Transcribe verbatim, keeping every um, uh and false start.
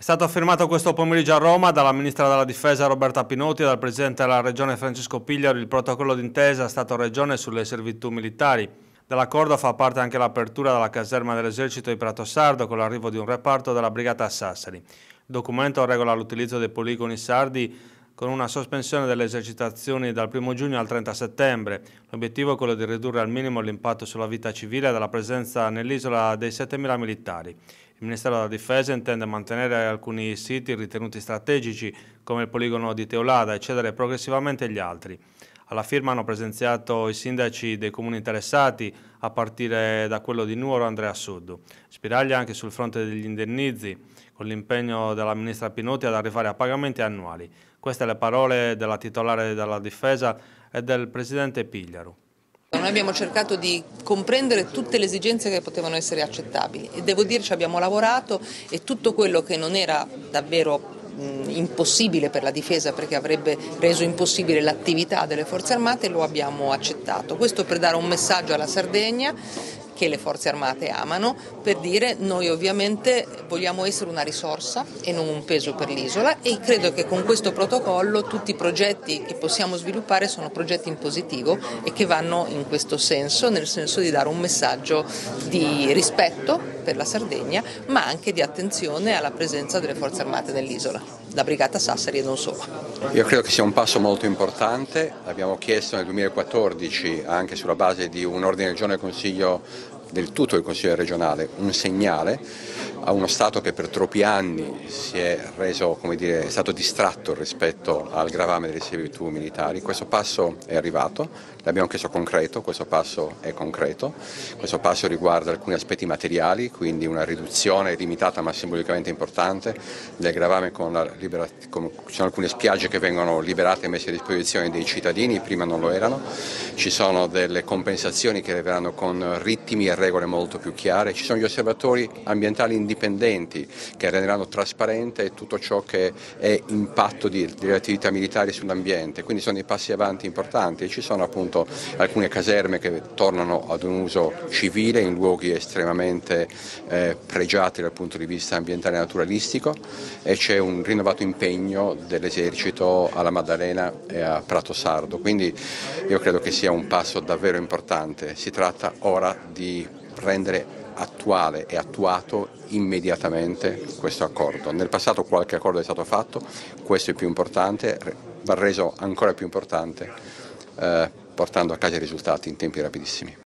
stato firmato questo pomeriggio a Roma dalla Ministra della Difesa Roberta Pinotti e dal Presidente della Regione Francesco Pigliaro il protocollo d'intesa Stato-Regione sulle servitù militari. Dell'accordo fa parte anche l'apertura della caserma dell'esercito di Pratosardo con l'arrivo di un reparto della Brigata Sassari. Il documento regola l'utilizzo dei poligoni sardi con una sospensione delle esercitazioni dal primo giugno al trenta settembre. L'obiettivo è quello di ridurre al minimo l'impatto sulla vita civile della presenza nell'isola dei settemila militari. Il Ministero della Difesa intende mantenere alcuni siti ritenuti strategici, come il poligono di Teulada, e cedere progressivamente gli altri. Alla firma hanno presenziato i sindaci dei comuni interessati, a partire da quello di Nuoro Andrea Suddu. Spiraglia anche sul fronte degli indennizi, con l'impegno della Ministra Pinotti ad arrivare a pagamenti annuali. Queste le parole della titolare della Difesa e del Presidente Pigliaro. Noi abbiamo cercato di comprendere tutte le esigenze che potevano essere accettabili e devo dire ci abbiamo lavorato e tutto quello che non era davvero mh, impossibile per la difesa, perché avrebbe reso impossibile l'attività delle forze armate, lo abbiamo accettato. Questo per dare un messaggio alla Sardegna che le forze armate amano, per dire noi ovviamente vogliamo essere una risorsa e non un peso per l'isola, e credo che con questo protocollo tutti i progetti che possiamo sviluppare sono progetti in positivo e che vanno in questo senso, nel senso di dare un messaggio di rispetto per la Sardegna, ma anche di attenzione alla presenza delle forze armate nell'isola, la Brigata Sassari e non solo. Io credo che sia un passo molto importante. Abbiamo chiesto nel duemilaquattordici, anche sulla base di un ordine del giorno del Consiglio, del tutto il Consiglio regionale, un segnale a uno Stato che per troppi anni si è reso, come dire, è stato distratto rispetto al gravame delle servitù militari. Questo passo è arrivato, l'abbiamo chiesto concreto, questo passo è concreto, questo passo riguarda alcuni aspetti materiali, quindi una riduzione limitata ma simbolicamente importante del gravame con la liberazione. Ci sono alcune spiagge che vengono liberate e messe a disposizione dei cittadini, prima non lo erano, ci sono delle compensazioni che arriveranno con ritmi e regole molto più chiare, ci sono gli osservatori ambientali indipendenti che renderanno trasparente tutto ciò che è impatto di, delle attività militari sull'ambiente, quindi sono dei passi avanti importanti e ci sono appunto alcune caserme che tornano ad un uso civile in luoghi estremamente eh, pregiati dal punto di vista ambientale e naturalistico, e c'è un rinnovato impegno dell'esercito alla Maddalena e a Pratosardo, quindi io credo che sia un passo davvero importante. Si tratta ora di rendere attuale e attuato immediatamente questo accordo. Nel passato qualche accordo è stato fatto, questo è più importante, va reso ancora più importante, eh, portando a casa i risultati in tempi rapidissimi.